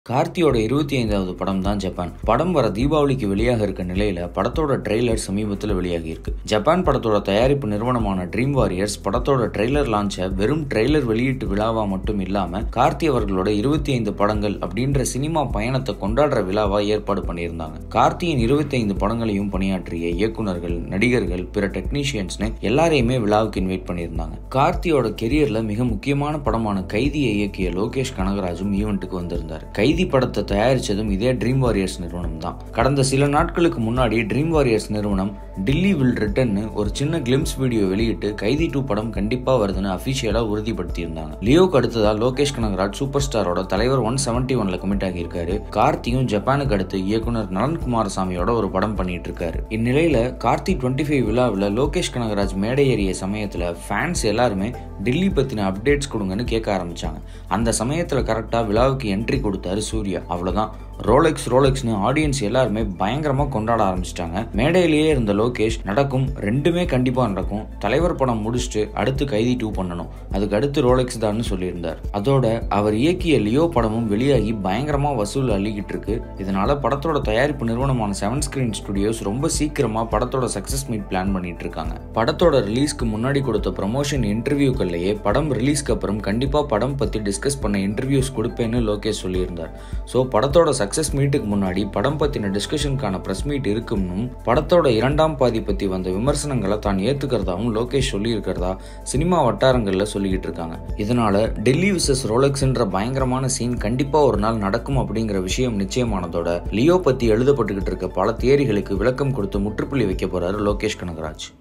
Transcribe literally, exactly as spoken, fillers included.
கார்த்தியோட இருபத்தி ஐந்தாவது படம் தான் ஜப்பான். படம் வர தீபாவளிக்கு வெளியாக இருக்க நிலையில படத்தோட ட்ரெய்லர் சமீபத்தில் வெளியாகி இருக்கு. ஜப்பான் படத்தோட தயாரிப்பு நிறுவனமான ட்ரீம் வாரியர்ஸ் படத்தோட ட்ரெய்லர் லான்ச்ச வெறும் ட்ரெய்லர் வெளியீட்டு விழாவா மட்டும் இல்லாம கார்த்தி அவர்களோட இருபத்தி ஐந்து படங்கள் அப்படின்ற சினிமா பயணத்தை கொண்டாடுற விழாவா ஏற்பாடு பண்ணியிருந்தாங்க. கார்த்தியின் இருபத்தி ஐந்து படங்களையும் பணியாற்றிய இயக்குநர்கள், நடிகர்கள், பிற டெக்னீஷியன்ஸ்னு எல்லாரையுமே விழாவுக்கு இன்வைட் பண்ணியிருந்தாங்க. கார்த்தியோட கெரியர்ல மிக முக்கியமான படமான கைதியை இயக்கிய லோகேஷ் கனகராஜும் ஈவெண்ட்டுக்கு வந்திருந்தார். கைதி படத்தை தயாரிச்சதும் இதே ட்ரீம் வாரியர்ஸ் நிறுவனம் தான். கடந்த சில நாட்களுக்கு முன்னாடி ட்ரீம் வாரியர்ஸ் நிறுவனம் டில்லி வில் ரிட்டர்ன் ஒரு சின்ன கிளிம்ஸ் வீடியோ வெளியிட்டு கைதி டூ படம் கண்டிப்பா வருதுன்னு அபிஷியலா உறுதிப்படுத்தி இருந்தாங்க. லியோக்கு அடுத்ததா லோகேஷ் கனகராஜ் சூப்பர் ஸ்டாரோட தலைவர் ஒன் செவன்டி ஒன்ல கமிட் ஆகியிருக்காரு. கார்த்தியும் ஜப்பானுக்கு அடுத்து இயக்குனர் நலன் குமாரசாமியோட ஒரு படம் பண்ணிட்டு இருக்காரு. இந்நிலையில கார்த்தி டுவெண்ட்டி ஃபைவ் விழாவில் லோகேஷ் கனகராஜ் மேடை ஏறிய சமயத்துல ஃபேன்ஸ் எல்லாருமே டில்லி பத்தின அப்டேட்ஸ் கொடுங்கன்னு கேட்க ஆரம்பிச்சாங்க. அந்த சமயத்துல கரெக்டா விழாவுக்கு என்ட்ரி கொடுத்தாரு சூர்யா. அவ்வளவுதான், ரோலெக்ஸ் ரோலெக்ஸ்னு ஆடியன்ஸ் எல்லாருமே பயங்கரமா கொண்டாட ஆரம்பிச்சிட்டாங்க. மேடையிலேயே இருந்த லோகேஷ், நடக்கும் ரெண்டுமே கண்டிப்பா நடக்கும், தலைவர் படம் முடிச்சுட்டு அடுத்து கைதி டூ பண்ணணும், அதுக்கு அடுத்து ரோலெக்ஸ் தான் சொல்லியிருந்தார். அதோட அவர் இயக்கிய லியோ படமும் வெளியாகி பயங்கரமா வசூல் அள்ளிக்கிட்டு இருக்கு. இதனால படத்தோட தயாரிப்பு நிறுவனமான செவன் ஸ்கிரீன் ஸ்டுடியோஸ் ரொம்ப சீக்கிரமா படத்தோட சக்சஸ் மீட் பிளான் பண்ணிட்டு இருக்காங்க. படத்தோட ரிலீஸ்க்கு முன்னாடி கொடுத்த ப்ரமோஷன் இன்டர்வியூக்கள்லயே படம் ரிலீஸ்க்கு அப்புறம் கண்டிப்பா படம் பத்தி டிஸ்கஸ் பண்ண இன்டர்வியூஸ் கொடுப்பேன்னு லோகேஷ் சொல்லியிருந்தார். ஸோ படத்தோட சக்சஸ் மீட்டுக்கு முன்னாடி படம் பத்தின டிஸ்கஷனுக்கான பிரஸ் மீட் இருக்கும்னும், படத்தோட இரண்டாம் பாதி பத்தி வந்த விமர்சனங்களை தான் ஏத்துக்கிறதாவும் லோகேஷ் சொல்லி இருக்கிறதா சினிமா வட்டாரங்கள்ல சொல்லிக்கிட்டு இருக்காங்க. இதனால டெல்லி விசஸ் ரோலெக்ஸ்ன்ற பயங்கரமான சீன் கண்டிப்பா ஒரு நாள் நடக்கும் அப்படிங்கிற விஷயம் நிச்சயமானதோட லியோ பத்தி எழுதப்பட்டுக்கிட்டு இருக்க பல தியரிகளுக்கு விளக்கம் கொடுத்து முற்றுப்புள்ளி வைக்க போறாரு லோகேஷ் கனகராஜ்.